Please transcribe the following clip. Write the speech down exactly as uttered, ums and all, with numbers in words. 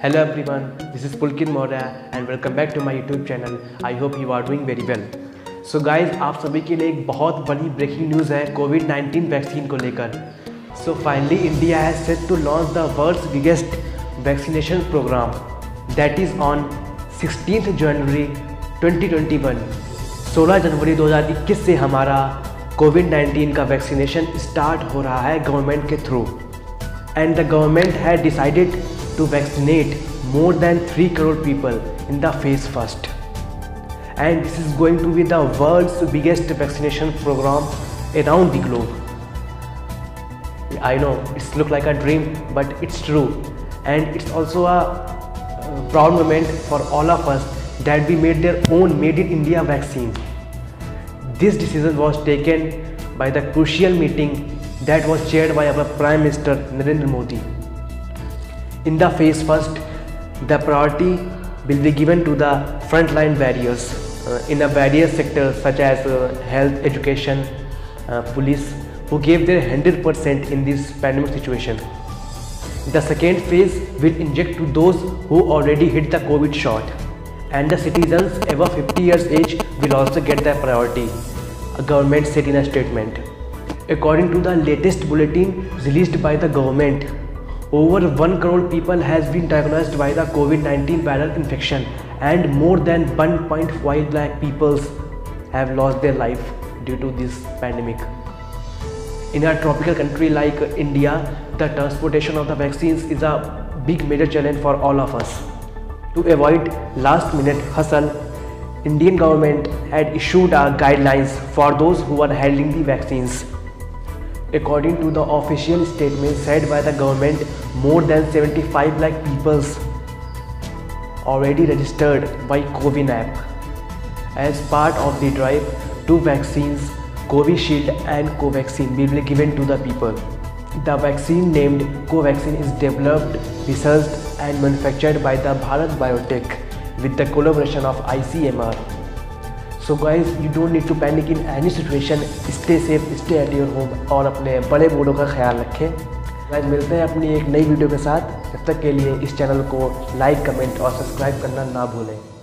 Hello everyone, this is Pulkit Maurya and welcome back to my YouTube channel. I hope you are doing very well. So guys, आप सभी के लिए एक बहुत बड़ी breaking news है कोविड नाइन्टीन वैक्सीन को लेकर. So finally India has set to launch the world's biggest vaccination program that is on sixteenth January twenty twenty-one. सोलह जनवरी दो हज़ार इक्कीस से हमारा कोविड नाइन्टीन का वैक्सीनेशन स्टार्ट हो रहा है गवर्नमेंट के through. And the government had decided to vaccinate more than three crore people in the phase first, and this is going to be the world's biggest vaccination program around the globe. I know it's look like a dream, but it's true, and it's also a proud moment for all of us that we made their own made in India vaccine. This decision was taken by the crucial meeting that was chaired by our Prime Minister Narendra Modi. In the phase first, the priority will be given to the frontline warriors uh, in the various sectors such as uh, health, education, uh, police, who gave their one hundred percent in this pandemic situation. The second phase will inject to those who already hit the COVID shot, and the citizens above fifty years age will also get the priority, a government said in a statement. According to the latest bulletin released by the government, over one crore people has been diagnosed by the COVID nineteen viral infection, and more than one point five lakh people have lost their life due to this pandemic. In a tropical country like India, the transportation of the vaccines is a big major challenge for all of us. To avoid last minute hustle, Indian government had issued a guidelines for those who are handling the vaccines. According to the official statement said by the government, more than seventy-five lakh people already registered by CoWIN app. As part of the drive, two vaccines, Covishield and Covaxin, will be given to the people. The vaccine named Covaxin is developed, researched and manufactured by the Bharat Biotech with the collaboration of I C M R. So guys, you don't need to panic in any situation. Stay safe, stay at your home और अपने बड़े बूढ़ों का ख्याल रखें. Guys, मिलते हैं अपनी एक नई वीडियो के साथ. तब तक के लिए इस चैनल को लाइक, कमेंट और सब्सक्राइब करना ना भूलें.